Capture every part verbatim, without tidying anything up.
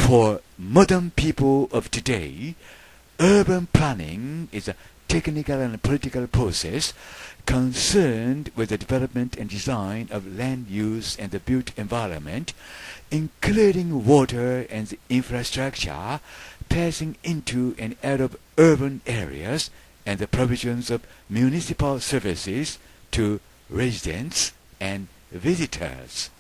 For modern people of today, urban planning is a technical and political process concerned with the development and design of land use and the built environment, including water and infrastructure passing into and out of urban areas, and the provisions of municipal services to residents and visitors.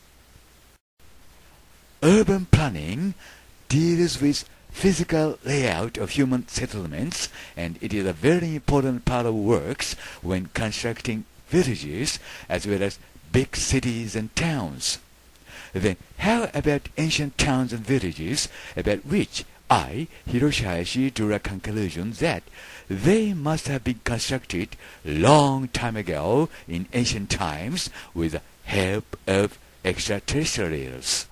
Urban planning deals with physical layout of human settlements, and it is a very important part of works when constructing villages as well as big cities and towns. Then how about ancient towns and villages about which I, Hiroshi Hayashi, drew a conclusion that they must have been constructed long time ago in ancient times with the help of extraterrestrials.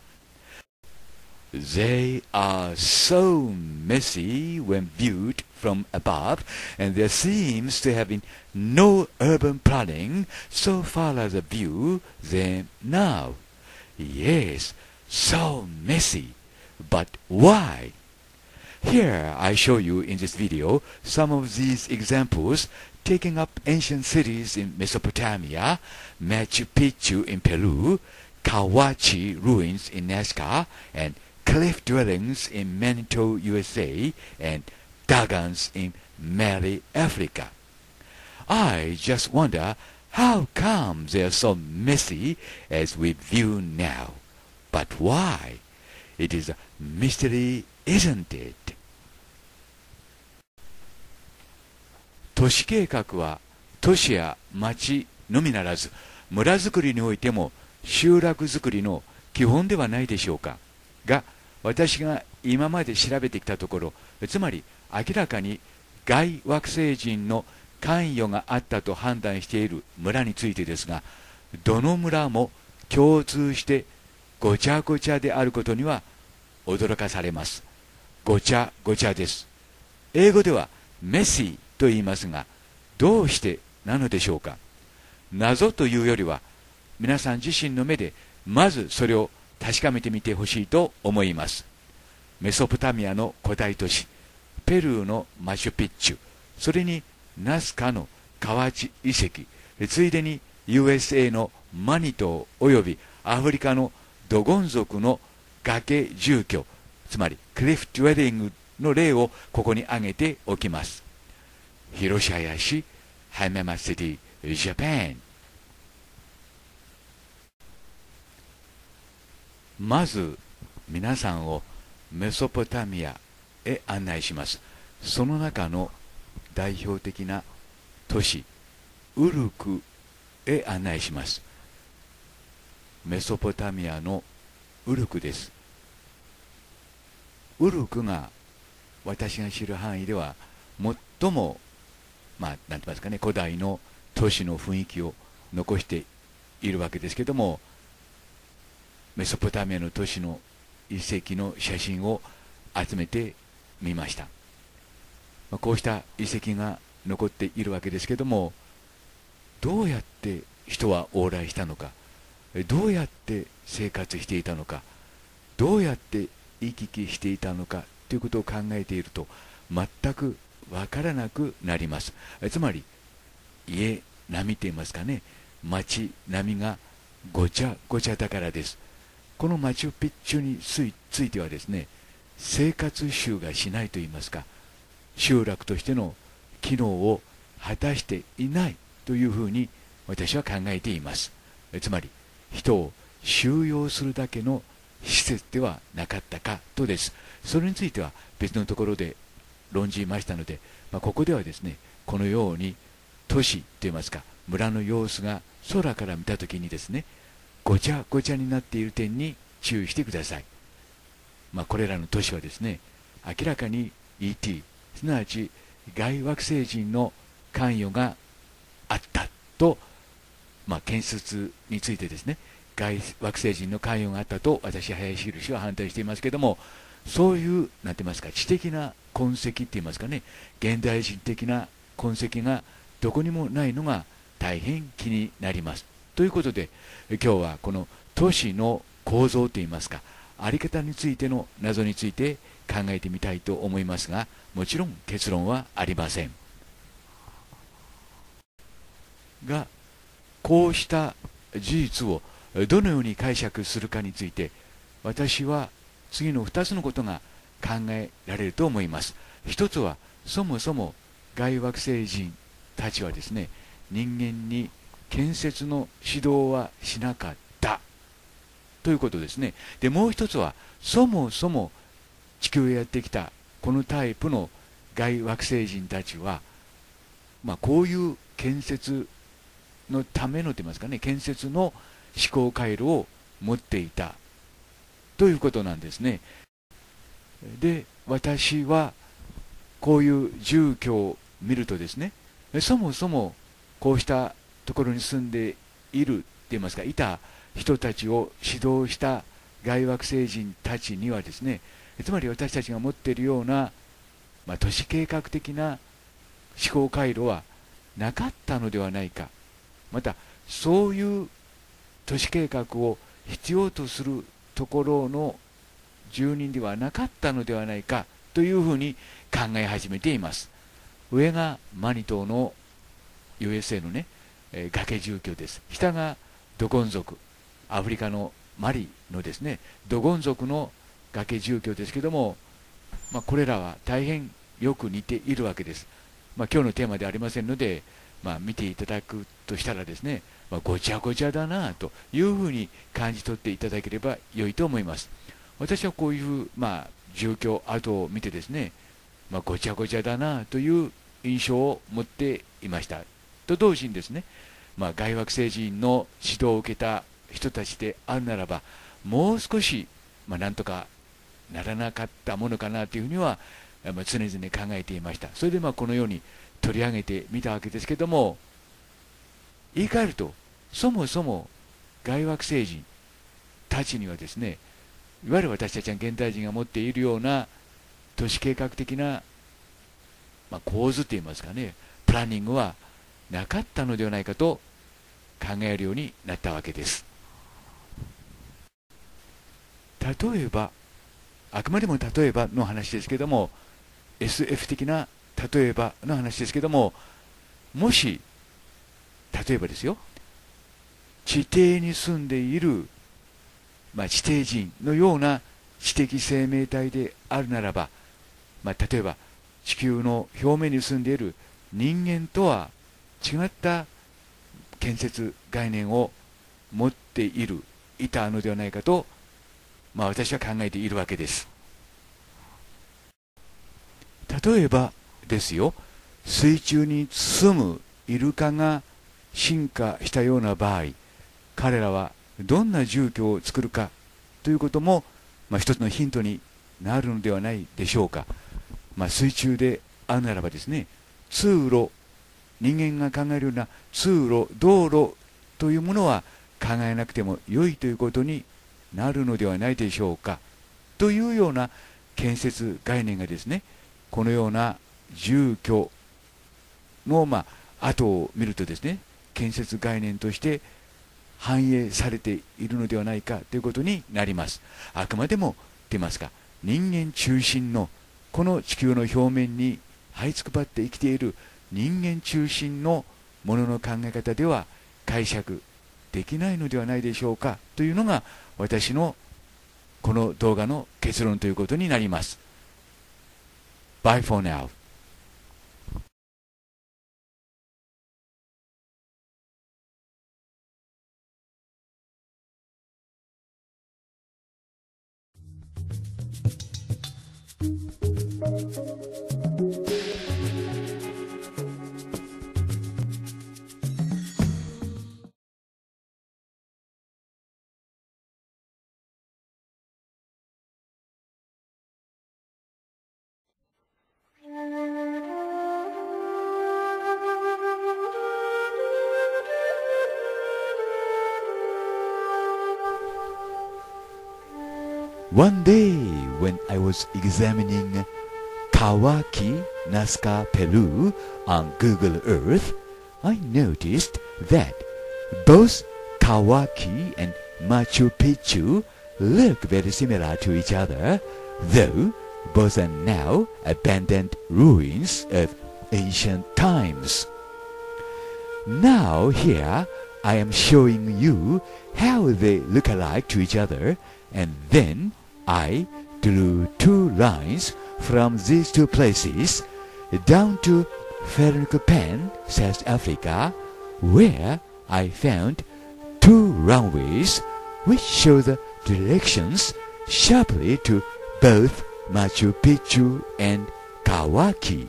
They are so messy when viewed from above, and there seems to have been no urban planning so far as a view them now. Yes, so messy. But why? Here I show you in this video some of these examples taking up ancient cities in Mesopotamia, Machu Picchu in Peru, Kawachi ruins in Nazca, and cliff dwellings in Manitou, U S A, and Dagans in Mali, Africa. I just wonder how come they're so messy as we view now. But why? It is a mystery, isn't it? 都市計画は都市や町のみならず村づくりにおいても集落づくりの基本ではないでしょうか。が私が今まで調べてきたところ、つまり明らかに外惑星人の関与があったと判断している村についてですが、どの村も共通してごちゃごちゃであることには驚かされます。ごちゃごちゃです。英語ではメッシーと言いますが、どうしてなのでしょうか。謎というよりは皆さん自身の目でまずそれを確かめてみてほしいと思います。メソポタミアの古代都市、ペルーのマチュピッチュ、それにナスカの河内遺跡、ついでに ユーエスエー のマニトーおよびアフリカのドゴン族の崖住居、つまりクリフ・デュエリングの例をここに挙げておきます。広島やし、ハメマシティ、ジャパン。まず皆さんをメソポタミアへ案内します。その中の代表的な都市ウルクへ案内します。メソポタミアのウルクです。ウルクが私が知る範囲では最もまあ何て言いますかね、古代の都市の雰囲気を残しているわけですけども、メソポタミアの都市の遺跡の写真を集めてみました。こうした遺跡が残っているわけですけども、どうやって人は往来したのか、どうやって生活していたのか、どうやって行き来していたのかということを考えていると全くわからなくなります。つまり家並みといいますかね、町並みがごちゃごちゃだからです。このマチュピッチュについてはですね、生活習がしないといいますか、集落としての機能を果たしていないというふうに私は考えています。つまり人を収容するだけの施設ではなかったかとです。それについては別のところで論じましたので、まあ、ここではですね、このように都市といいますか村の様子が空から見たときにですね、ごちゃごちゃになっている点に注意してください。まあ、これらの都市はですね、明らかに イーティー、すなわち外惑星人の関与があったと、まあ、建設についてですね、外惑星人の関与があったと私、林宏は判断していますけれども、そういうなんて言いますか、知的な痕跡って言いますかね、現代人的な痕跡がどこにもないのが大変気になります。ということで今日はこの都市の構造といいますか、 あり方についての謎について考えてみたいと思いますが、もちろん結論はありませんが、こうした事実をどのように解釈するかについて、私は次のふたつのことが考えられると思います。一つは、そもそも外惑星人たちはですね、人間に建設の指導はしなかったということですね。で、もう一つは、そもそも地球へやってきたこのタイプの外惑星人たちは、まあ、こういう建設のためのといいますかね、建設の思考回路を持っていたということなんですね。で、私はこういう住居を見るとですね、そもそもこうしたところに住んでいるといいますか、いた人たちを指導した外惑星人たちにはですね、つまり私たちが持っているような、まあ、都市計画的な思考回路はなかったのではないか、またそういう都市計画を必要とするところの住人ではなかったのではないかというふうに考え始めています。上がマニ島の ユーエスエー のね、えー、崖住居です。下がドゴン族、アフリカのマリのですね、ドゴン族の崖住居ですけども、まあ、これらは大変よく似ているわけです。まあ、今日のテーマではありませんので、まあ、見ていただくとしたらですね、まあ、ごちゃごちゃだなというふうに感じ取っていただければ良いと思います。私はこういう、まあ、住居跡を見てですね、まあ、ごちゃごちゃだなという印象を持っていました。と同時にですね、まあ、外惑星人の指導を受けた人たちであるならば、もう少し、まあ、なんとかならなかったものかなというふうには、まあ、常々考えていました。それでまあこのように取り上げてみたわけですけども、言い換えると、そもそも外惑星人たちにはですね、いわゆる私たちが現代人が持っているような都市計画的な、まあ、構図といいますかね、プランニングはなかったのではないかと考えるようになったわけです。例えば、あくまでも例えばの話ですけども、 エスエフ 的な例えばの話ですけども、もし例えばですよ、地底に住んでいる、まあ、地底人のような知的生命体であるならば、まあ、例えば地球の表面に住んでいる人間とは違った建設概念を持っているいたのではないかと、まあ、私は考えているわけです。例えばですよ、水中に住むイルカが進化したような場合、彼らはどんな住居を作るかということも、まあ、一つのヒントになるのではないでしょうか。まあ、水中であるならばですね、通路、人間が考えるような通路、道路というものは考えなくても良いということになるのではないでしょうかというような建設概念がですね、このような住居の、まあ、跡を見るとですね、建設概念として反映されているのではないかということになります。あくまでもと言いますか、人間中心のこの地球の表面に這いつくばって生きている人間中心のものの考え方では解釈できないのではないでしょうかというのが私のこの動画の結論ということになります。Bye for now. One day, when I was examining Kawaki, Nazca, Peru on Google Earth, I noticed that both Kawaki and Machu Picchu look very similar to each other, though both are now abandoned ruins of ancient times. Now here I am showing you how they look alike to each other, and then I drew two lines from these two places down to Felnukpen, South Africa, where I found two runways which show the directions sharply to both Machu Picchu and Kawaki.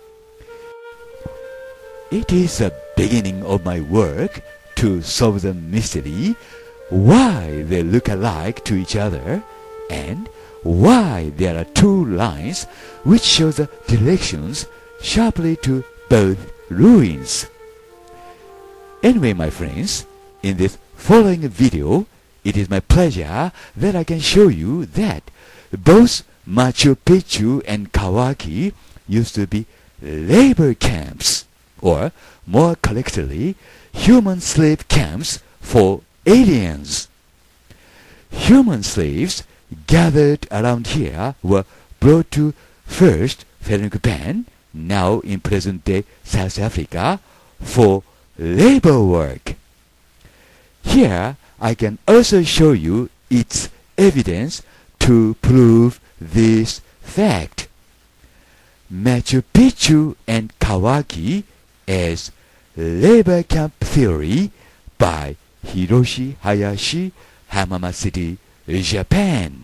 It is the beginning of my work to solve the mystery why they look alike to each other and why there are two lines which show the directions sharply to both ruins. Anyway, my friends, in this following video, it is my pleasure that I can show you that both Machu Picchu and Kawaki used to be labor camps, or more correctly, human slave camps for aliens. Human slaves gathered around here were brought to first Felnukpen, now in present-day South Africa, for labor work. Here I can also show you its evidence to prove this fact. Machu Picchu and Kawaki as labor camp theory by Hiroshi Hayashi, Hamama City, Japan.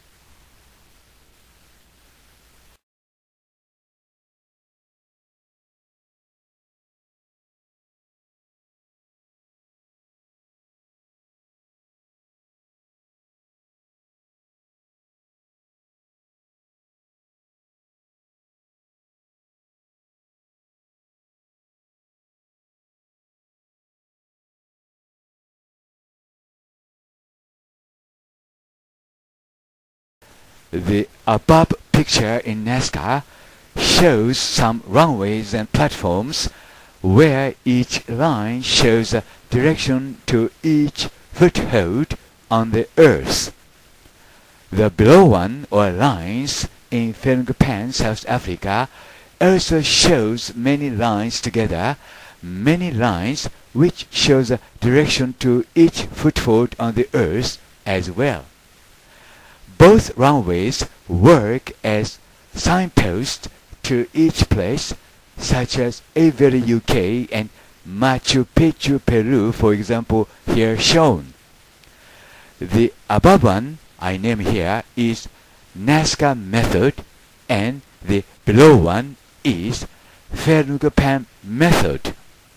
The above picture in Nazca shows some runways and platforms where each line shows a direction to each foothold on the earth. The below one, or lines, in Felnukpen, South Africa, also shows many lines together, many lines which shows a direction to each foothold on the earth as well. Both runways work as signposts to each place, such as Avery, U K and Machu Picchu, Peru, for example, here shown. The above one I name here is Nazca method, and the below one is Felnukpen method.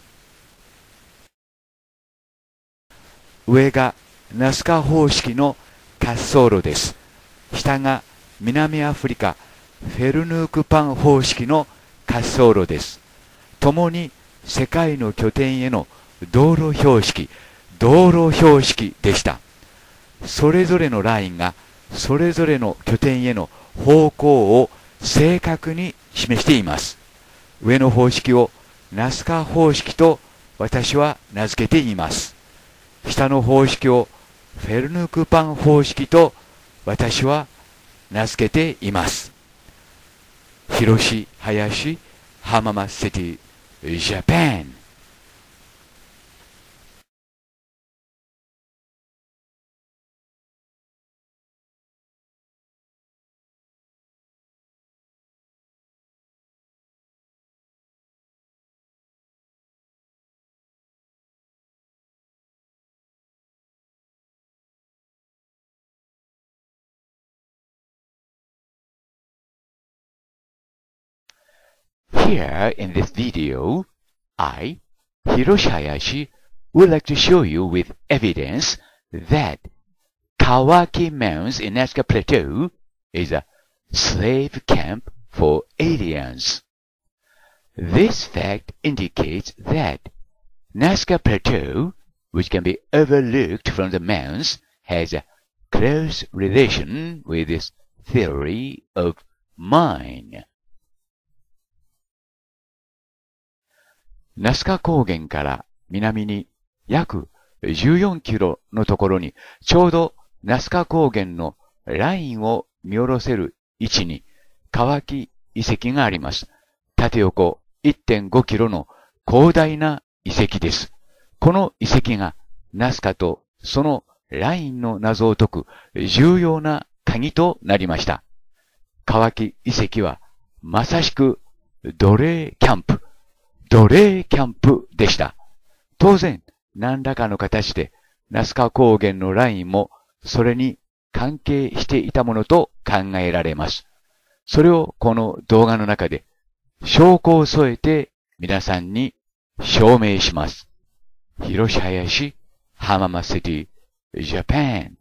上がナスカ方式の滑走路です。下が南アフリカフェルヌークパン方式の滑走路です。ともに世界の拠点への道路標識、道路標識でした。それぞれのラインがそれぞれの拠点への方向を正確に示しています。上の方式をナスカ方式と私は名付けています。下の方式をフェルヌークパン方式と私は名付けています。Hiroshi Hayashi, Hamama City, Japan. Here in this video, I, Hiroshi Hayashi, would like to show you with evidence that Kawaki Mounds in Nazca Plateau is a slave camp for aliens. This fact indicates that Nazca Plateau, which can be overlooked from the mounds, has a close relation with this theory of mine. ナスカ高原から南に約じゅうよんキロのところにちょうどナスカ高原のラインを見下ろせる位置に乾き遺跡があります。縦横 いってんごキロの広大な遺跡です。この遺跡がナスカとそのラインの謎を解く重要な鍵となりました。乾き遺跡はまさしく奴隷キャンプ、奴隷キャンプでした。当然、何らかの形でナスカ高原のラインもそれに関係していたものと考えられます。それをこの動画の中で証拠を添えて皆さんに証明します。広し林、浜松シティ、ジャパン。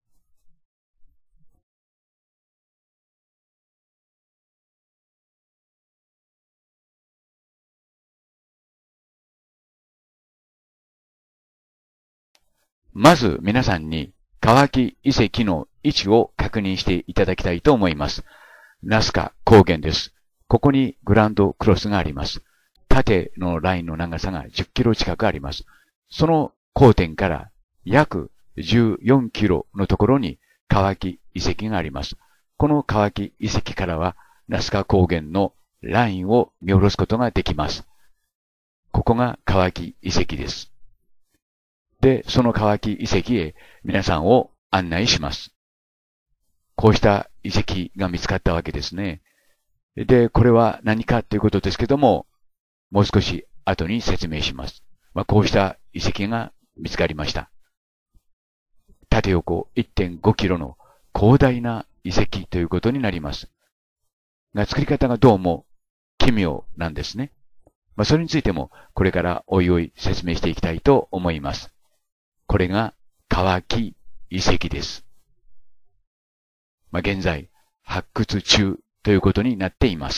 まず皆さんに乾き遺跡の位置を確認していただきたいと思います。ナスカ高原です。ここにグランドクロスがあります。縦のラインの長さがじゅっキロ近くあります。その交点から約じゅうよんキロのところに乾き遺跡があります。この乾き遺跡からはナスカ高原のラインを見下ろすことができます。ここが乾き遺跡です。で、その乾き遺跡へ皆さんを案内します。こうした遺跡が見つかったわけですね。で、これは何かということですけども、もう少し後に説明します。まあ、こうした遺跡が見つかりました。縦横 いってんごキロの広大な遺跡ということになります。が、作り方がどうも奇妙なんですね。まあ、それについてもこれからおいおい説明していきたいと思います。これが乾き遺跡です。まあ、現在発掘中ということになっています。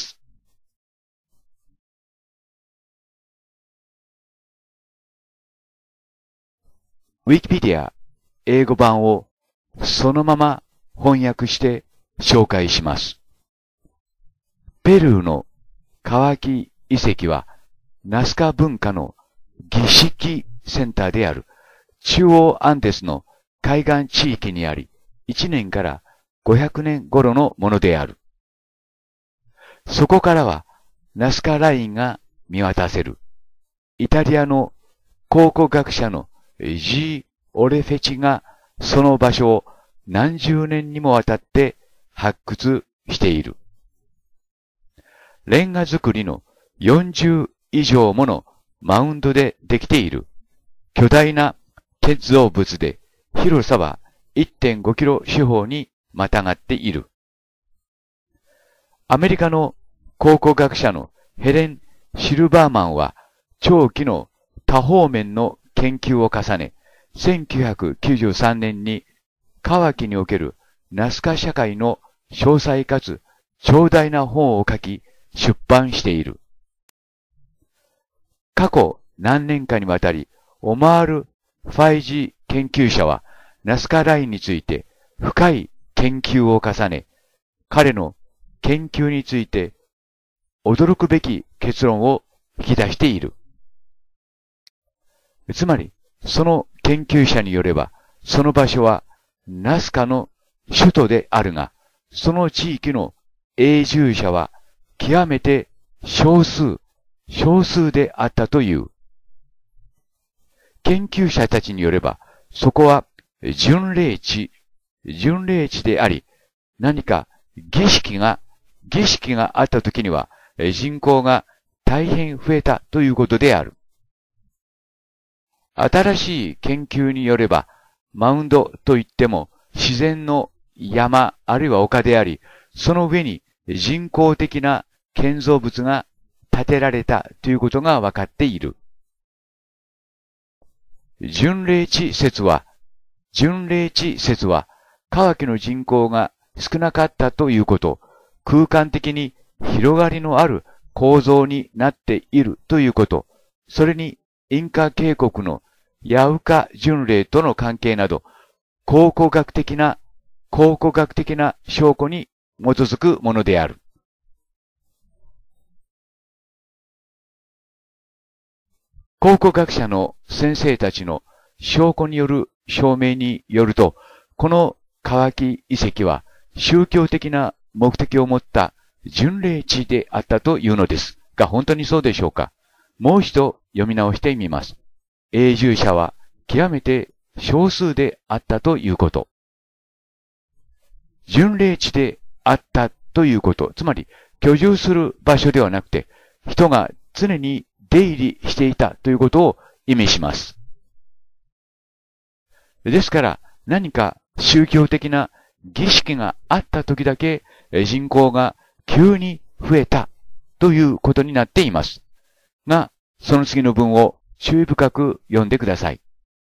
ウィキペディア英語版をそのまま翻訳して紹介します。ペルーの乾き遺跡はナスカ文化の儀式センターである中央アンデスの海岸地域にあり、いちねんからごひゃくねん頃のものである。そこからはナスカラインが見渡せる。イタリアの考古学者のジー・オレフェチがその場所を何十年にもわたって発掘している。レンガ造りのよんじゅう以上ものマウンドでできている巨大な建造物で広さは いってんごキロ四方にまたがっている。アメリカの考古学者のヘレン・シルバーマンは長期の多方面の研究を重ね、せんきゅうひゃくきゅうじゅうさんねんに乾きにおけるナスカ社会の詳細かつ長大な本を書き出版している。過去何年かにわたりオマール・ファイジ研究者はナスカラインについて深い研究を重ね、彼の研究について驚くべき結論を引き出している。つまり、その研究者によれば、その場所はナスカの首都であるが、その地域の永住者は極めて少数、少数であったという。研究者たちによれば、そこは巡礼地、巡礼地であり、何か儀式が、儀式があった時には人口が大変増えたということである。新しい研究によれば、マウンドといっても自然の山あるいは丘であり、その上に人工的な建造物が建てられたということが分かっている。巡礼地説は、巡礼地説は、乾きの人口が少なかったということ、空間的に広がりのある構造になっているということ、それにインカ渓谷のヤウカ巡礼との関係など、考古学的な、考古学的な証拠に基づくものである。考古学者の先生たちの証拠による証明によると、この乾き遺跡は宗教的な目的を持った巡礼地であったというのですが、本当にそうでしょうか。もう一度読み直してみます。永住者は極めて少数であったということ。巡礼地であったということ。つまり、居住する場所ではなくて、人が常に出入りしていたということを意味します。ですから、何か宗教的な儀式があった時だけ人口が急に増えたということになっています。が、その次の文を注意深く読んでください。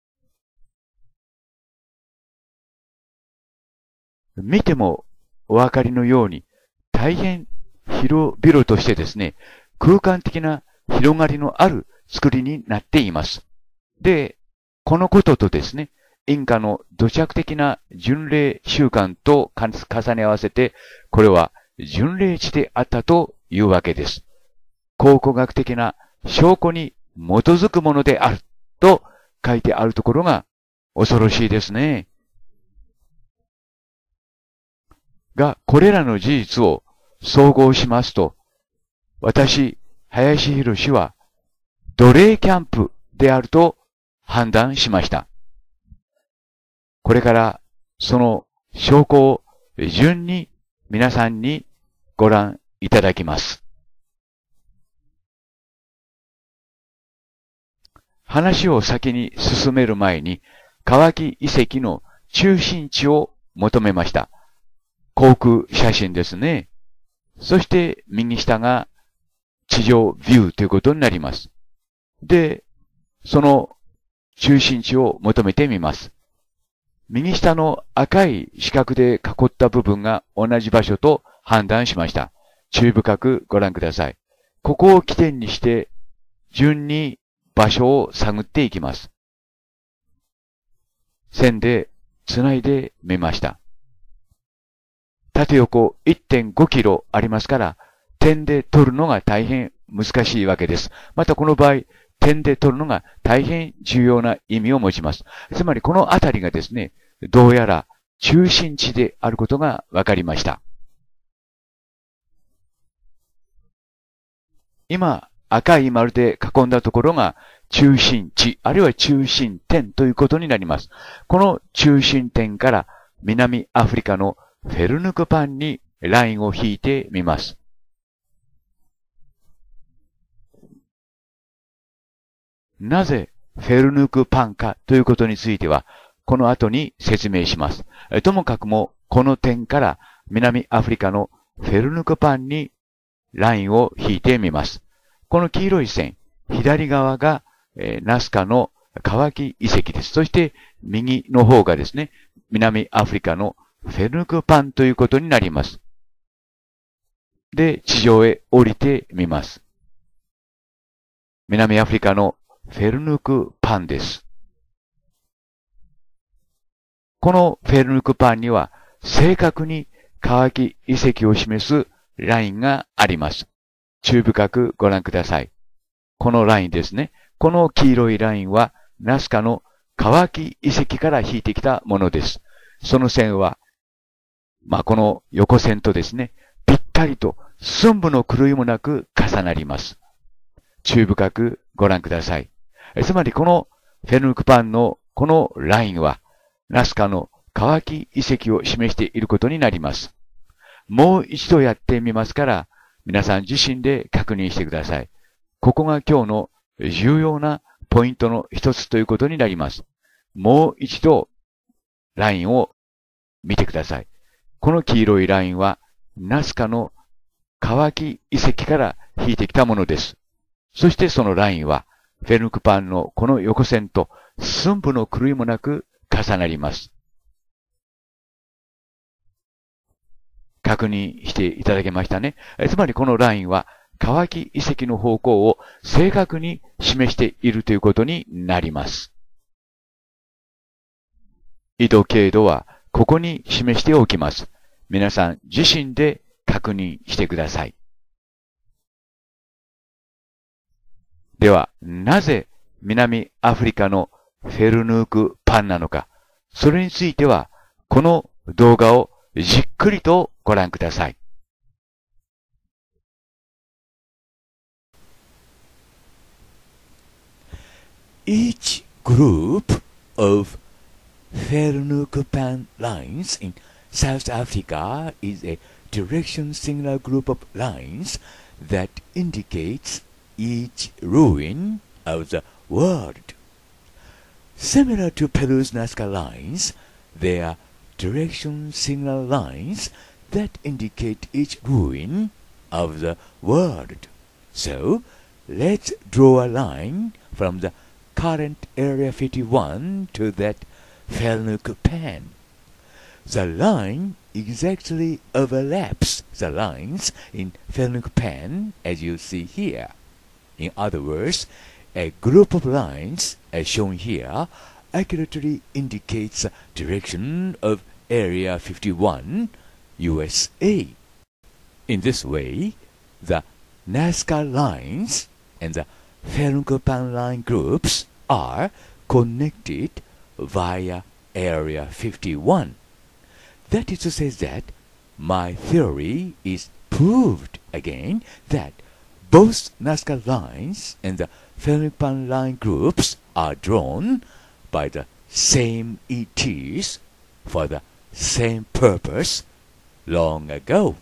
見てもお分かりのように、大変広々としてですね、空間的な広がりのある作りになっています。で、このこととですね、インカの土着的な巡礼習慣と重ね合わせて、これは巡礼地であったというわけです。考古学的な証拠に基づくものであると書いてあるところが恐ろしいですね。が、これらの事実を総合しますと、私、林博士は奴隷キャンプであると判断しました。これからその証拠を順に皆さんにご覧いただきます。話を先に進める前に、乾き遺跡の中心地を求めました。航空写真ですね。そして右下が地上ビューということになります。で、その中心地を求めてみます。右下の赤い四角で囲った部分が同じ場所と判断しました。注意深くご覧ください。ここを起点にして順に場所を探っていきます。線で繋いでみました。縦横 いってんごキロありますから、点で取るのが大変難しいわけです。またこの場合、点で取るのが大変重要な意味を持ちます。つまりこのあたりがですね、どうやら中心地であることが分かりました。今、赤い丸で囲んだところが中心地、あるいは中心点ということになります。この中心点から南アフリカのフェルヌクパンにラインを引いてみます。なぜフェルヌクパンかということについては、この後に説明します。ともかくも、この点から南アフリカのフェルヌクパンにラインを引いてみます。この黄色い線、左側が、えー、ナスカの乾き遺跡です。そして右の方がですね、南アフリカのフェルヌクパンということになります。で、地上へ降りてみます。南アフリカのフェルヌクパンです。このフェルヌクパンには正確に乾き遺跡を示すラインがあります。注意深くご覧ください。このラインですね。この黄色いラインはナスカの乾き遺跡から引いてきたものです。その線は、まあ、この横線とですね、ぴったりと寸分の狂いもなく重なります。注意深くご覧ください。つまりこのフェルヌクパンのこのラインは、ナスカの乾き遺跡を示していることになります。もう一度やってみますから、皆さん自身で確認してください。ここが今日の重要なポイントの一つということになります。もう一度、ラインを見てください。この黄色いラインは、ナスカの乾き遺跡から引いてきたものです。そしてそのラインは、フェルヌクパンのこの横線と寸分の狂いもなく重なります。確認していただけましたね。つまりこのラインは、乾き遺跡の方向を正確に示しているということになります。緯度経度はここに示しておきます。皆さん自身で確認してください。では、なぜ南アフリカのフェルヌークパンなのか、それについては、この動画をじっくりとご覧ください。Each group of Felnukpan lines in South Africa is a direction signal group of lines that indicates each ruin of the world. Similar to Peru's Nazca lines, they are direction signal lines that indicate each ruin of the world. So, let's draw a line from the current Area fifty-one to that Felnukpan. The line exactly overlaps the lines in Felnukpan as you see here. In other words, a group of lines, as shown here, accurately indicates the direction of Area fifty-one, U S A. In this way, the Nazca lines and the Felnukpan line groups are connected via Area fifty-one. That is to say that my theory is proved again that both Nazca lines and the Felnukpan line groups are drawn by the same E Ts for the same purpose long ago.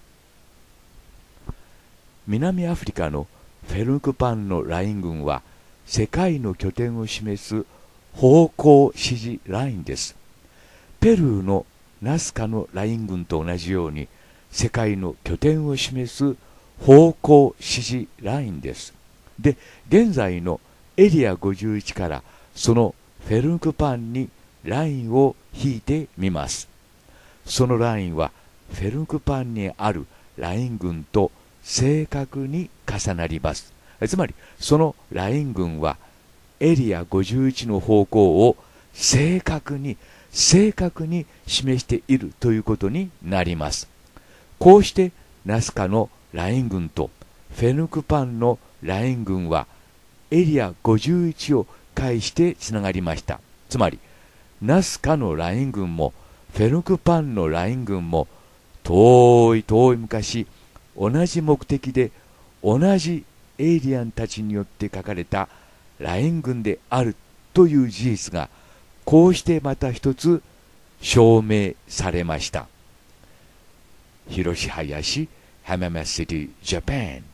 南アフリカのフェルクパンのライン群は世界の拠点を示す方向指示ラインです。ペルーのナスカのライン群と同じように世界の拠点を示す方向指示ラインです。で、現在のエリアごじゅういちからそのフェルクパンにラインを引いてみます。そのラインはフェルクパンにあるライン群と正確に重なります。つまりそのライン群はエリアごじゅういちの方向を正確に正確に示しているということになります。こうしてナスカのライン群とフェルクパンのライン群はエリアごじゅういちを介してつながりました。つまりナスカのライン群もフェルクパンのライン群も遠い遠い昔同じ目的で同じエイリアンたちによって書かれたライン群であるという事実がこうしてまた一つ証明されました。広志林、浜松シティ、ジャパン。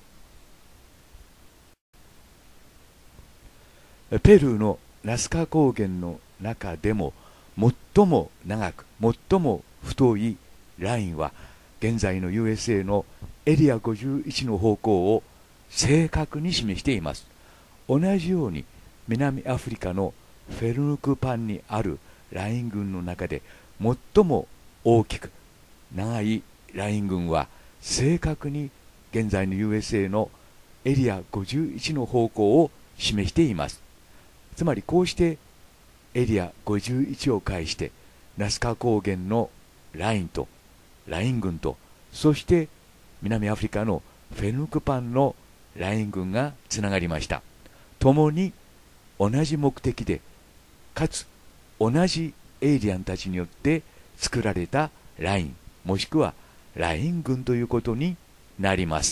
ペルーのナスカ高原の中でも最も長く最も太いラインは現在の ユーエスエー のエリアごじゅういちの方向を正確に示しています。同じように南アフリカのフェルヌクパンにあるライン群の中で最も大きく長いライン群は正確に現在の ユーエスエー のエリアごじゅういちの方向を示しています。つまりこうしてエリアごじゅういちを介してナスカ高原のラインとライン群とそして南アフリカのフェルヌクパンのライン群がつながりました。共に同じ目的でかつ同じエイリアンたちによって作られたラインもしくはライン群ということになります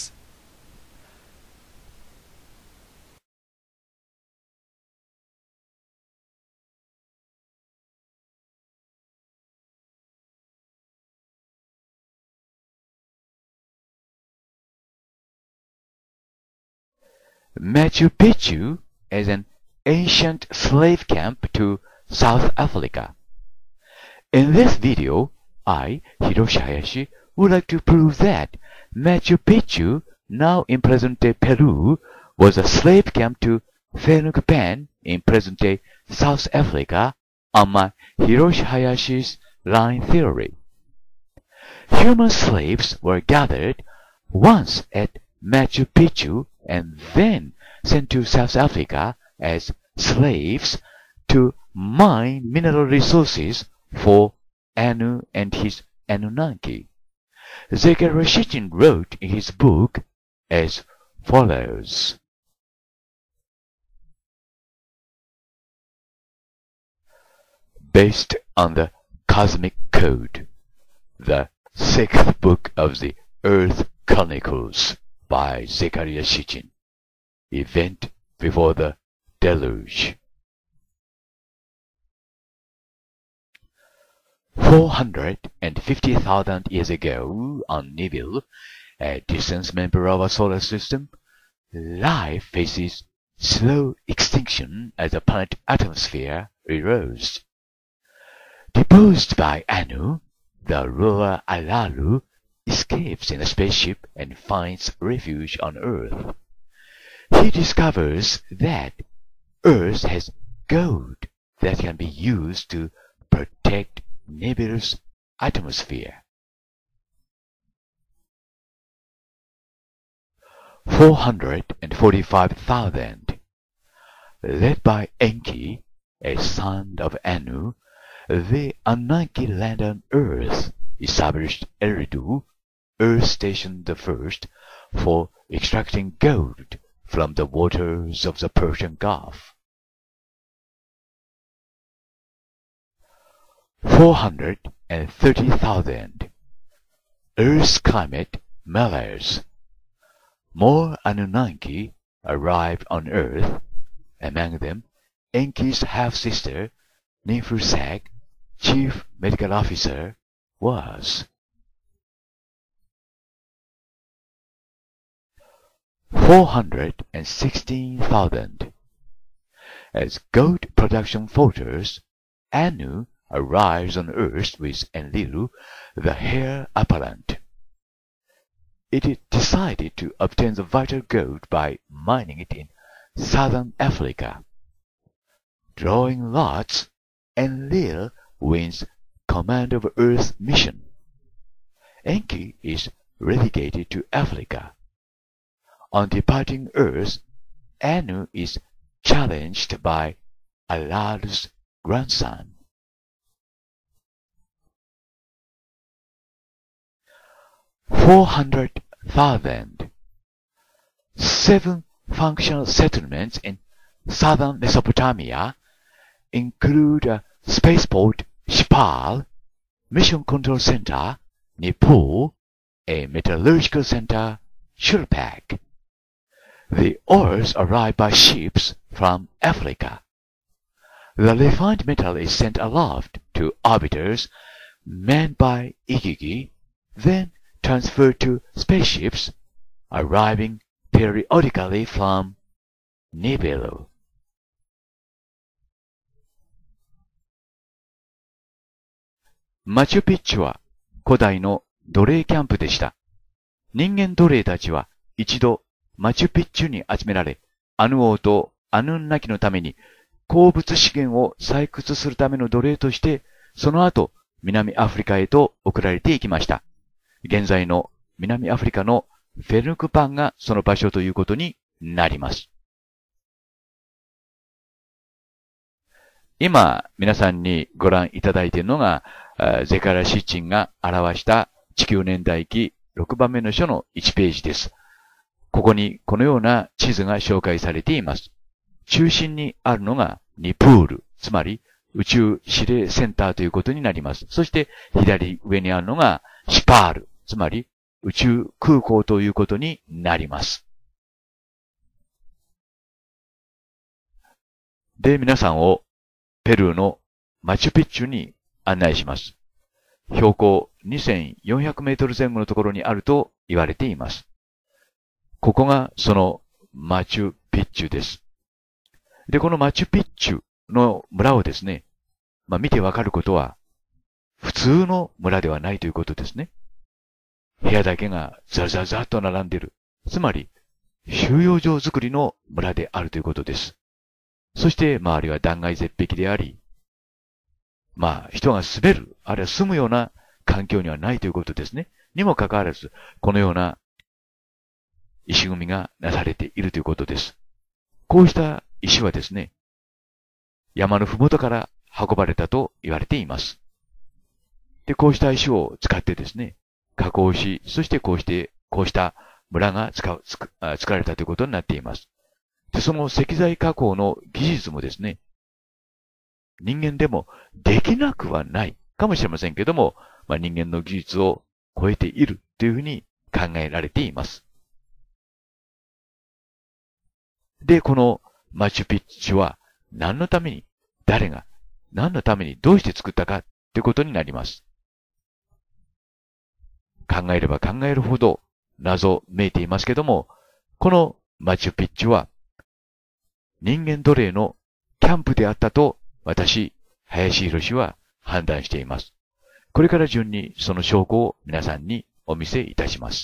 。Machu Picchu is an ancient slave camp to South Africa. In this video, I, Hiroshi Hayashi, would like to prove that Machu Picchu, now in present-day Peru, was a slave camp to Felnukpan in present-day South Africa on my Hiroshi Hayashi's line theory. Human slaves were gathered once at Machu Picchu and then sent to South Africa as slaves to mine mineral resources for Anu and his Anunnaki. Zeigara Shiching wrote in his book as follows. Based on the Cosmic Code, the sixth book of the Earth Chronicles by Zecharia Sitchin. Event before the deluge. Four hundred and fifty thousand years ago, on Nibiru, a distant member of our solar system, life faces slow extinction as the planet atmosphere erodes. Deposed by Anu, the ruler Alalu escapes in a spaceship and finds refuge on Earth. He discovers that Earth has gold that can be used to protect Nibiru's atmosphere. Four hundred and forty-five thousand. Led by Enki, a son of Anu, the Anunnaki land on Earth established Eridu, Earth Station the First, for extracting gold from the waters of the Persian Gulf. Four hundred and thirty thousand. Earth's climate mellows. More Anunnaki arrived on Earth. Among them, Enki's half-sister, Ninfusag, chief medical officer, was. Four hundred and sixteen thousand. As gold production falters, Anu arrives on Earth with Enlil, the heir apparent. It is decided to obtain the vital gold by mining it in southern Africa. Drawing lots, Enlil wins command of Earth's mission. Enki is relegated to Africa. On departing Earth, Anu is challenged by Alalu's grandson. Four hundred thousand. Seven functional settlements in southern Mesopotamia include a spaceport Shpal, mission control center Nippur, a metallurgical center Shurpak. The ores arrive by ships from Africa. The refined metal is sent aloft to orbiters manned by Ikiki, then transferred to spaceships arriving periodically from Nibiru.マチュピッチュは古代の奴隷キャンプでした。人間奴隷たちは一度マチュピッチュに集められ、アヌ王とアヌンナキのために鉱物資源を採掘するための奴隷として、その後南アフリカへと送られていきました。現在の南アフリカのフェルヌクパンがその場所ということになります。今、皆さんにご覧いただいているのが、ゼカリア・シッチンが表した地球年代記ろくばんめの書のいちページです。ここにこのような地図が紹介されています。中心にあるのがニプール、つまり宇宙指令センターということになります。そして左上にあるのがシパール、つまり宇宙空港ということになります。で、皆さんをペルーのマチュピッチュに案内します。標高にせんよんひゃくメートル前後のところにあると言われています。ここがそのマチュピッチュです。で、このマチュピッチュの村をですね、まあ見てわかることは、普通の村ではないということですね。部屋だけがザザザッと並んでいる。つまり、収容所作りの村であるということです。そして周りは断崖絶壁であり、まあ人が住める、あるいは住むような環境にはないということですね。にもかかわらず、このような石組みがなされているということです。こうした石はですね、山のふもとから運ばれたと言われています。で、こうした石を使ってですね、加工し、そしてこうして、こうした村が使う、つく、作られたということになっています。で、その石材加工の技術もですね、人間でもできなくはないかもしれませんけども、まあ、人間の技術を超えているというふうに考えられています。で、このマチュピッチュは何のために、誰が、何のためにどうして作ったかということになります。考えれば考えるほど謎めいていますけども、このマチュピッチュは人間奴隷のキャンプであったと私、林博は判断しています。これから順にその証拠を皆さんにお見せいたします。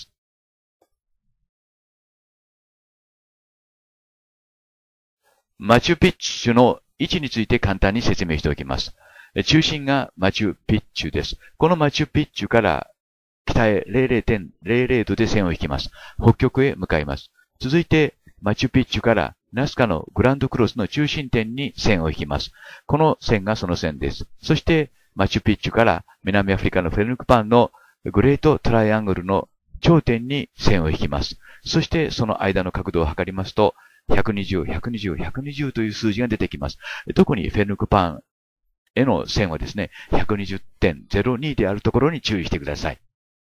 マチュピッチュの位置について簡単に説明しておきます。中心がマチュピッチュです。このマチュピッチュから北へ ゼロゼロてんゼロゼロ 度で線を引きます。北極へ向かいます。続いて、マチュピッチュからナスカのグランドクロスの中心点に線を引きます。この線がその線です。そして、マチュピッチュから南アフリカのフェルヌクパンのグレートトライアングルの頂点に線を引きます。そして、その間の角度を測りますと、ひゃくにじゅう、ひゃくにじゅう、ひゃくにじゅうという数字が出てきます。特にフェルヌクパンへの線はですね、ひゃくにじゅってんゼロに であるところに注意してください。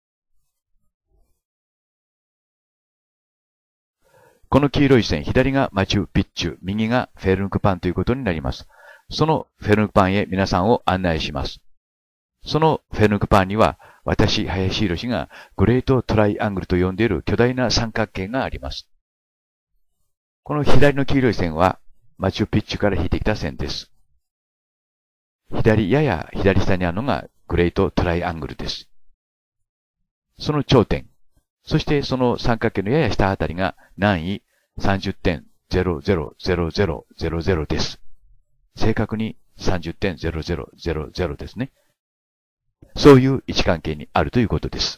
この黄色い線、左がマチュピッチュ、右がフェルヌクパンということになります。そのフェルヌクパンへ皆さんを案内します。そのフェルヌクパンには、私、林博がグレートトライアングルと呼んでいる巨大な三角形があります。この左の黄色い線は、マチュピッチュから引いてきた線です。左、やや左下にあるのがグレートトライアングルです。その頂点、そしてその三角形のやや下あたりが南緯 さんじゅってんゼロゼロゼロゼロゼロゼロ です。正確に さんじゅってんゼロゼロゼロゼロ ですね。そういう位置関係にあるということです。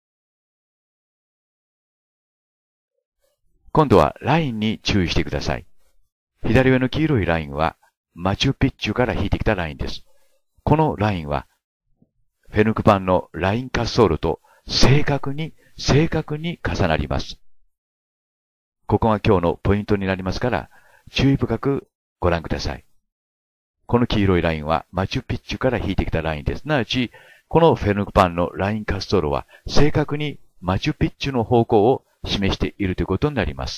今度はラインに注意してください。左上の黄色いラインはマチュピッチュから引いてきたラインです。このラインはフェルヌクパンのライン滑走路と正確に正確に重なります。ここが今日のポイントになりますから、注意深くご覧ください。この黄色いラインはマチュピッチュから引いてきたラインです。すなわち、このフェルヌクパンのライン滑走路は正確にマチュピッチュの方向を示しているということになります。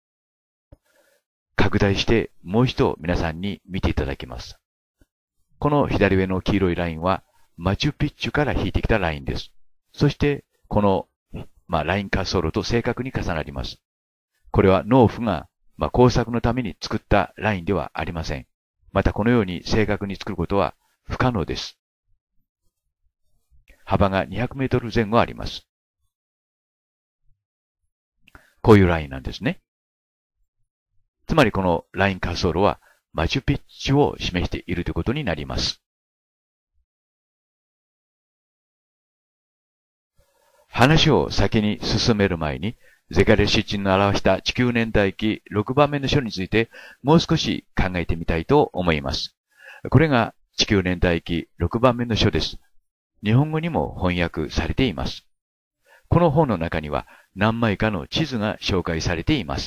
拡大してもう一度皆さんに見ていただきます。この左上の黄色いラインはマチュピッチュから引いてきたラインです。そして、この、まあ、ライン滑走路と正確に重なります。これは農夫が、まあ、工作のために作ったラインではありません。またこのように正確に作ることは不可能です。幅がにひゃくメートル前後あります。こういうラインなんですね。つまりこのライン滑走路はマチュピッチュを示しているということになります。話を先に進める前に、ゼガレ湿地の表した地球年代記ろくばんめの書についてもう少し考えてみたいと思います。これが地球年代記ろくばんめの書です。日本語にも翻訳されています。この本の中には何枚かの地図が紹介されています。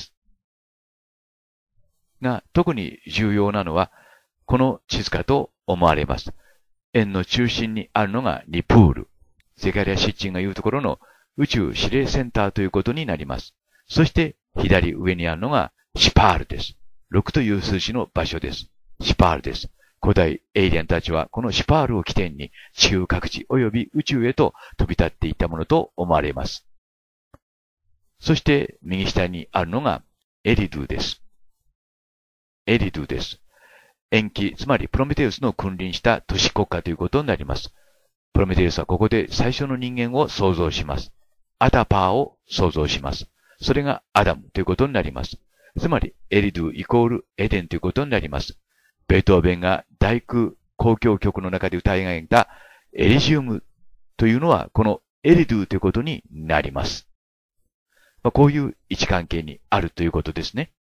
が、特に重要なのはこの地図かと思われます。円の中心にあるのがニプール。ゼガリア湿地が言うところの宇宙指令センターということになります。そして左上にあるのがシパールです。ろくという数字の場所です。シパールです。古代エイリアンたちはこのシパールを起点に地球各地及び宇宙へと飛び立っていったものと思われます。そして右下にあるのがエリドゥです。エリドゥです。延期、つまりプロメテウスの君臨した都市国家ということになります。プロメテウスはここで最初の人間を創造します。アタパーを創造します。それがアダムということになります。つまり、エリドゥイコールエデンということになります。ベートーベンが大工交響曲の中で歌い上げたエリジウムというのはこのエリドゥということになります。まあ、こういう位置関係にあるということですね。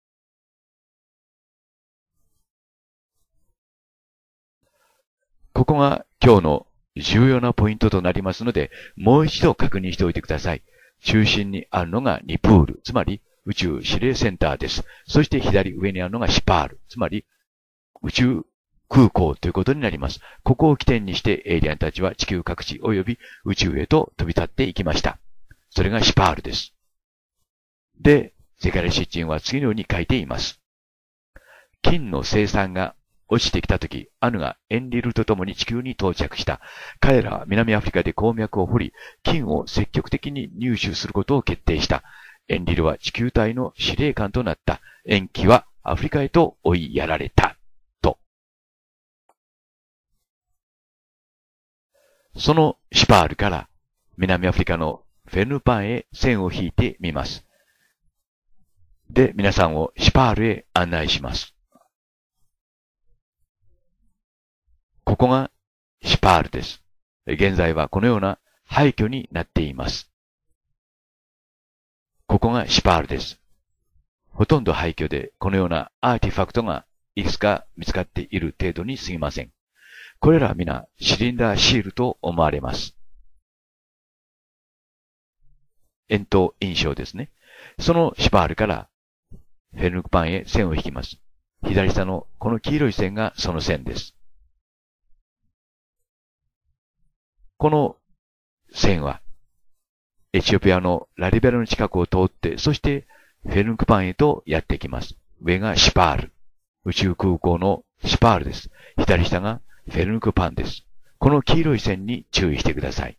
ここが今日の重要なポイントとなりますので、もう一度確認しておいてください。中心にあるのがニプール、つまり宇宙指令センターです。そして左上にあるのがシパール、つまり宇宙空港ということになります。ここを起点にしてエイリアンたちは地球各地及び宇宙へと飛び立っていきました。それがシパールです。で、ゼカリア詩人は次のように書いています。金の生産が落ちてきたとき、アヌがエンリルと共に地球に到着した。彼らは南アフリカで鉱脈を掘り、金を積極的に入手することを決定した。エンリルは地球隊の司令官となった。エンキはアフリカへと追いやられた。と。そのシパールから南アフリカのフェヌパンへ線を引いてみます。で、皆さんをシパールへ案内します。ここがシパールです。現在はこのような廃墟になっています。ここがシパールです。ほとんど廃墟でこのようなアーティファクトがいくつか見つかっている程度に過ぎません。これらは皆シリンダーシールと思われます。円筒印象ですね。そのシパールからフェルヌクパンへ線を引きます。左下のこの黄色い線がその線です。この線は、エチオピアのラリベラの近くを通って、そしてフェルヌクパンへとやってきます。上がシパール。宇宙空港のシパールです。左下がフェルヌクパンです。この黄色い線に注意してください。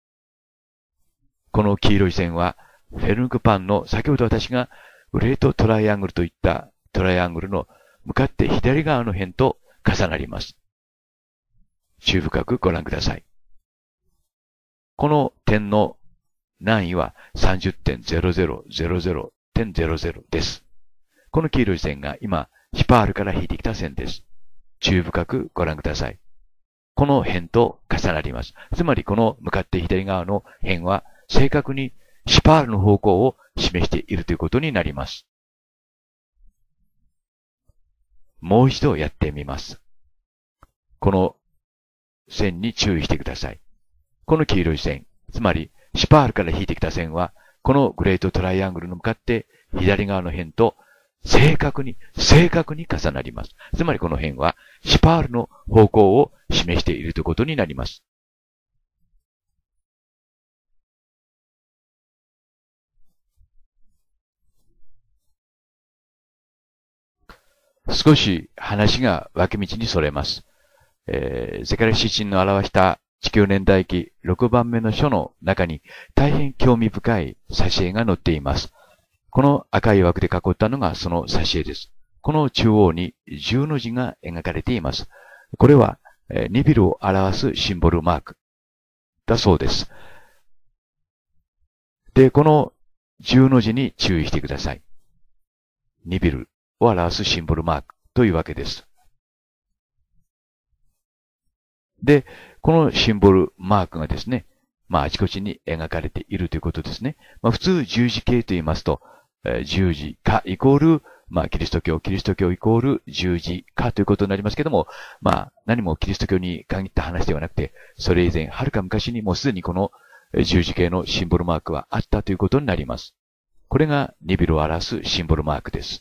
この黄色い線は、フェルヌクパンの先ほど私がグレートトライアングルといったトライアングルの向かって左側の辺と重なります。注意深くご覧ください。この点の難易は さんじゅってんゼロゼロゼロゼロてんゼロゼロ です。この黄色い線が今、シパールから引いてきた線です。注意深くご覧ください。この辺と重なります。つまりこの向かって左側の辺は正確にシパールの方向を示しているということになります。もう一度やってみます。この線に注意してください。この黄色い線、つまりシパールから引いてきた線は、このグレートトライアングルの向かって左側の辺と正確に、正確に重なります。つまりこの辺はシパールの方向を示しているということになります。少し話が脇道にそれます。えー、ゼカリア詩人の表した地球年代記ろくばんめの書の中に大変興味深い挿絵が載っています。この赤い枠で囲ったのがその挿絵です。この中央に十の字が描かれています。これはニビルを表すシンボルマークだそうです。で、この十の字に注意してください。ニビルを表すシンボルマークというわけです。で、このシンボルマークがですね、まあ、あちこちに描かれているということですね。まあ、普通十字形と言いますと、えー、十字架イコール、まあ、キリスト教、キリスト教イコール十字架ということになりますけども、まあ、何もキリスト教に限った話ではなくて、それ以前、はるか昔にもうすでにこの十字形のシンボルマークはあったということになります。これがニビルを表すシンボルマークです。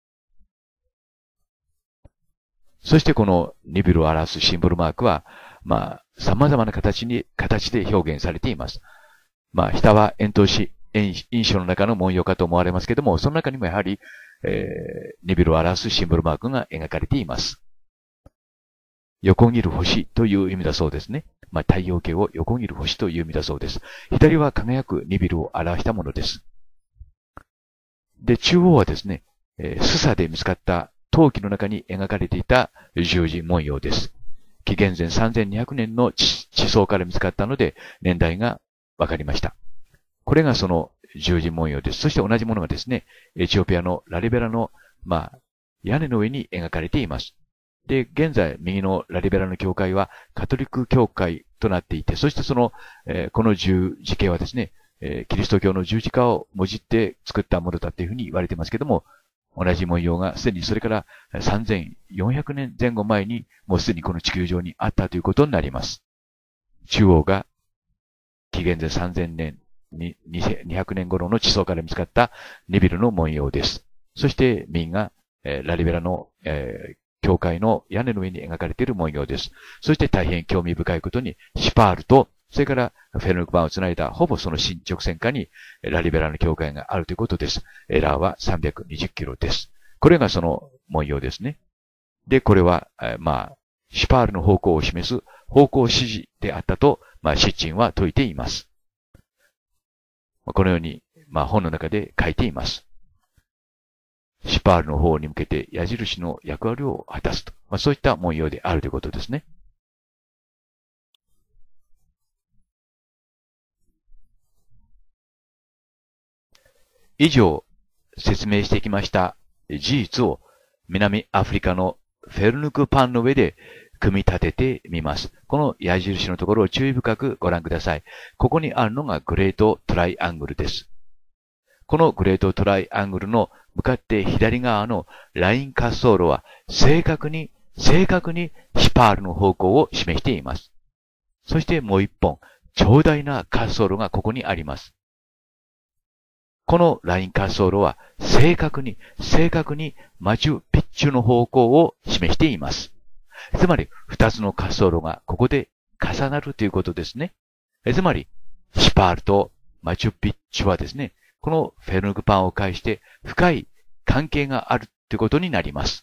そしてこのニビルを表すシンボルマークは、まあ、様々な形に、形で表現されています。まあ、下は円筒紙、印象の中の文様かと思われますけども、その中にもやはり、えー、ニビルを表すシンボルマークが描かれています。横切る星という意味だそうですね。まあ、太陽系を横切る星という意味だそうです。左は輝くニビルを表したものです。で、中央はですね、えー、スサで見つかった陶器の中に描かれていた十字文様です。紀元前さんぜんにひゃくねんの地層から見つかったので、年代がわかりました。これがその十字文様です。そして同じものがですね、エチオピアのラリベラの、まあ、屋根の上に描かれています。で、現在、右のラリベラの教会はカトリック教会となっていて、そしてその、えー、この十字形はですね、えー、キリスト教の十字架をもじって作ったものだというふうに言われていますけども、同じ文様がすでにそれからさんぜんよんひゃくねんぜん後前にもうすでにこの地球上にあったということになります。中央が紀元前さんぜんねんににひゃくねん頃の地層から見つかったニビルの文様です。そして右が、えー、ラリベラの、えー、 教会の屋根の上に描かれている文様です。そして大変興味深いことに、シパールと、それからフェルヌク板をつないだほぼその新直線下にラリベラの教会があるということです。エラーはさんびゃくにじゅっキロです。これがその文様ですね。で、これは、まあ、シパールの方向を示す方向指示であったと、まあ、シッチンは説いています。このように、まあ、本の中で書いています。シパールの方に向けて矢印の役割を果たすと。まあ、そういった文様であるということですね。以上、説明してきました事実を南アフリカのフェルヌクパンの上で組み立ててみます。この矢印のところを注意深くご覧ください。ここにあるのがグレートトライアングルです。このグレートトライアングルの向かって左側のライン滑走路は正確に、正確にシパールの方向を示しています。そしてもう一本、長大な滑走路がここにあります。このライン滑走路は正確に、正確にマチュピッチュの方向を示しています。つまり、二つの滑走路がここで重なるということですね。つまり、シパールとマチュピッチュはですね、このフェルヌクパンを介して深い関係があるということになります。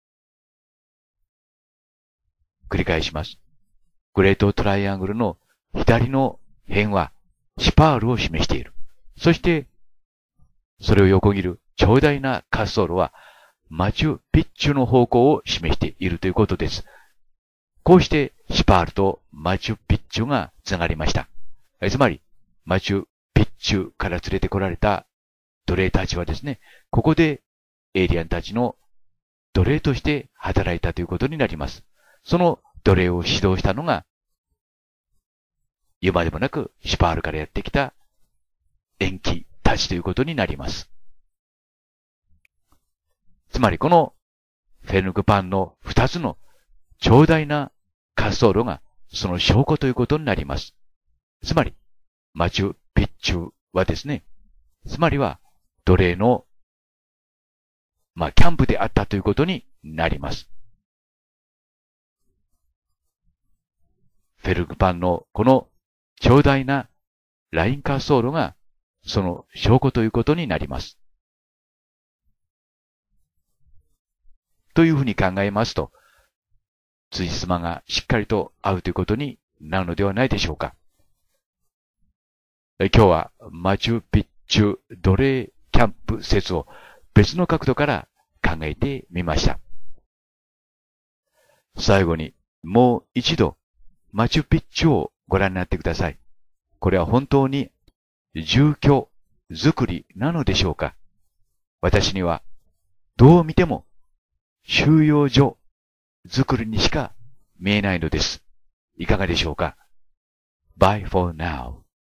繰り返します。グレートトライアングルの左の辺はシパールを示している。そして、それを横切る長大な滑走路はマチュピッチュの方向を示しているということです。こうしてシパールとマチュピッチュがつながりました。つまり、マチュピッチュから連れてこられた奴隷たちはですね、ここでエイリアンたちの奴隷として働いたということになります。その奴隷を指導したのが、言うまでもなくシパールからやってきた延期たちということになります。つまりこのフェルヌクパンの二つの長大な滑走路がその証拠ということになります。つまり、マチュピッチュはですね、つまりは奴隷の、まあ、キャンプであったということになります。フェルヌクパンのこの長大なライン滑走路がその証拠ということになります。というふうに考えますと、辻褄がしっかりと合うということになるのではないでしょうか。今日はマチュピッチュ奴隷キャンプ説を別の角度から考えてみました。最後にもう一度マチュピッチュをご覧になってください。これは本当に住居作りなのでしょうか。私にはどう見ても収容所作りにしか見えないのです。いかがでしょうか。Bye for now.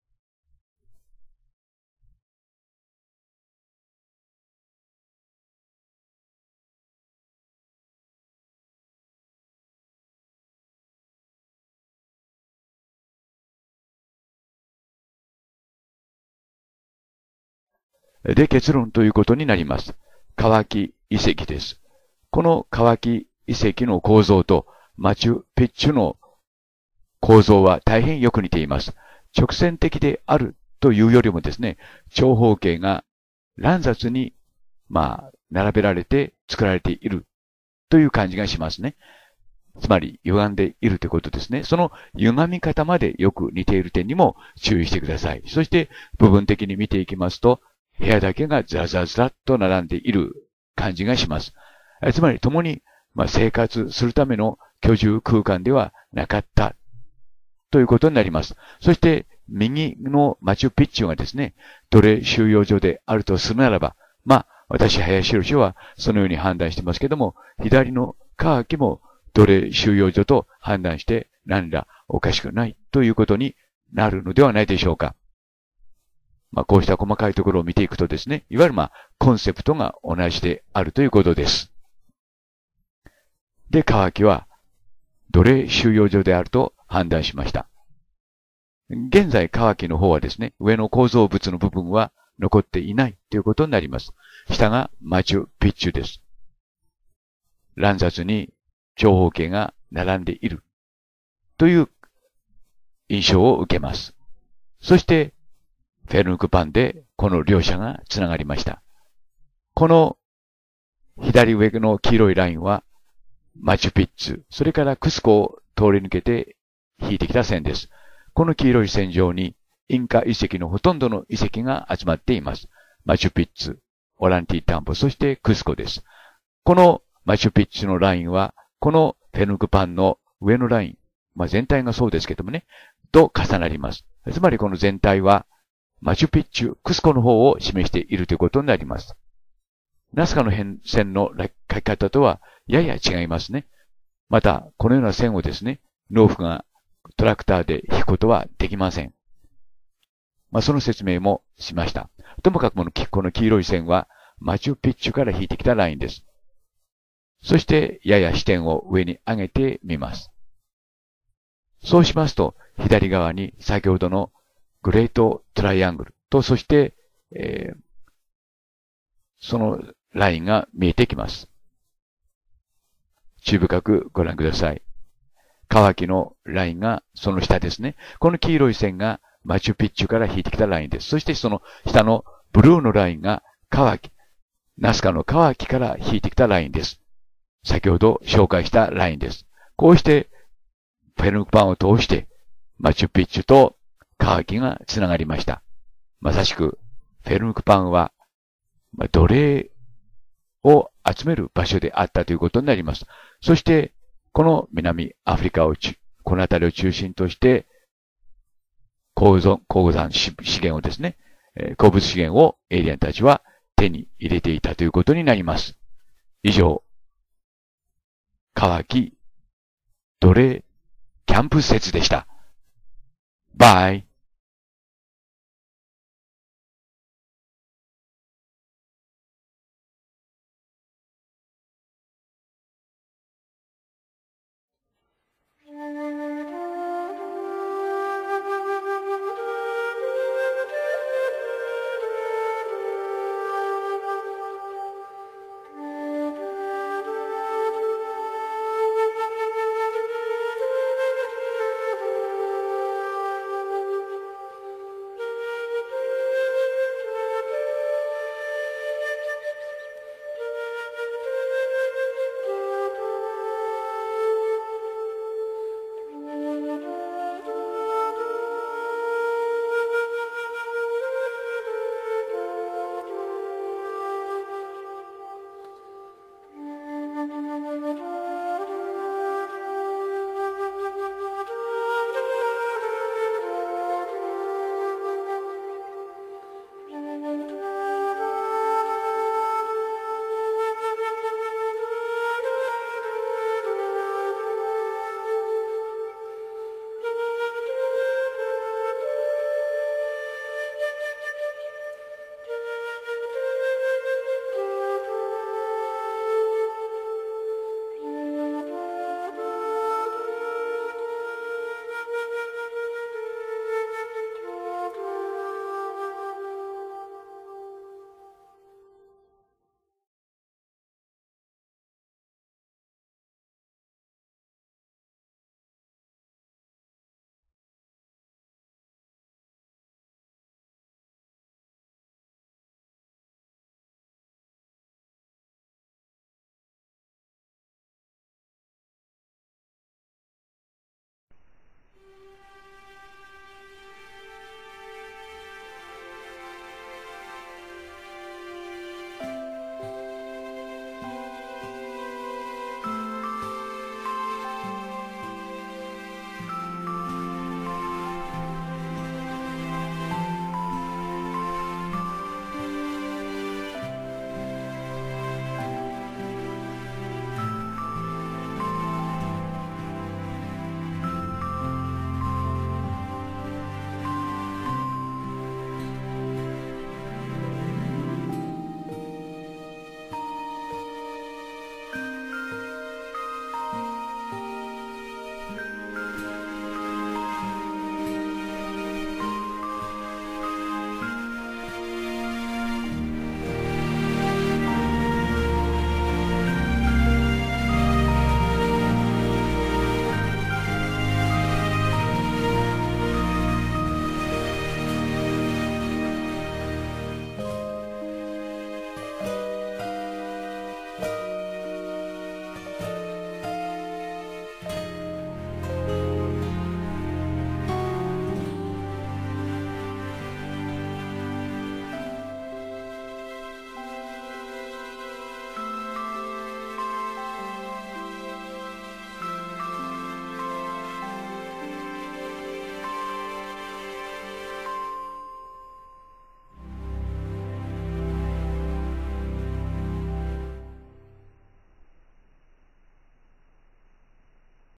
で、結論ということになります。乾き遺跡です。この乾き遺跡の構造とマチュピッチュの構造は大変よく似ています。直線的であるというよりもですね、長方形が乱雑に、まあ、並べられて作られているという感じがしますね。つまり、歪んでいるということですね。その歪み方までよく似ている点にも注意してください。そして、部分的に見ていきますと、部屋だけがザラザラザラっと並んでいる感じがします。つまり、共に、まあ、生活するための居住空間ではなかったということになります。そして、右のマチュピッチュがですね、奴隷収容所であるとするならば、まあ、私、林博はそのように判断してますけども、左のカーキも奴隷収容所と判断して何らおかしくないということになるのではないでしょうか。まあ、こうした細かいところを見ていくとですね、いわゆるまあ、コンセプトが同じであるということです。で、カーキは奴隷収容所であると判断しました。現在、カーキの方はですね、上の構造物の部分は残っていないということになります。下がマチュピッチュです。 乱雑に長方形が並んでいるという印象を受けます。そして、フェルヌクパンでこの両者がつながりました。この左上の黄色いラインはマチュピッツ、それからクスコを通り抜けて引いてきた線です。この黄色い線上にインカ遺跡のほとんどの遺跡が集まっています。マチュピッツ、オランティタンポ、そしてクスコです。このマチュピッツのラインは、このフェルヌクパンの上のライン、まあ、全体がそうですけどもね、と重なります。つまりこの全体は、マチュピッチュ、クスコの方を示しているということになります。ナスカの変線の書き方とはやや違いますね。また、このような線をですね、農夫がトラクターで引くことはできません。まあ、その説明もしました。ともかくこの黄色い線はマチュピッチュから引いてきたラインです。そして、やや視点を上に上げてみます。そうしますと、左側に先ほどのグレートトライアングルと、そして、えー、そのラインが見えてきます。注意深くご覧ください。乾きのラインがその下ですね。この黄色い線がマチュピッチュから引いてきたラインです。そしてその下のブルーのラインが乾き、ナスカの乾きから引いてきたラインです。先ほど紹介したラインです。こうしてフェルヌクパンを通してマチュピッチュと乾きがつながりました。まさしくフェルヌクパンは奴隷を集める場所であったということになります。そして、この南アフリカを、この辺りを中心として、鉱山、鉱山資源をですね、鉱物資源をエイリアンたちは手に入れていたということになります。以上、乾き、奴隷、キャンプ説でした。バイ。